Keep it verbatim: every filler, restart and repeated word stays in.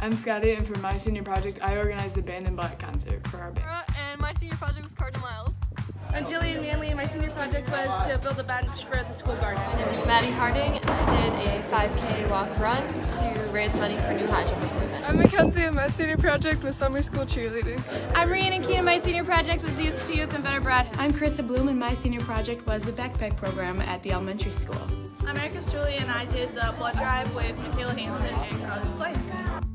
I'm Scotty, and for my senior project, I organized the Band in Black concert for our band. And my senior project was Cardinal Miles. I'm Jillian Manley, and my senior project was to build a bench for the school garden. My name is Maddie Harding, and I did a five K walk run to raise money for new high jump equipment. I'm Mackenzie, and my senior project was summer school cheerleading. I'm Rhiannon Keenan, my senior project was Youth to Youth and Better Bread. I'm Carissa Bloom, and my senior project was the backpack program at the elementary school. I'm Erica Strulli, and I did the blood drive with Michaela Hansen and Carly Plank.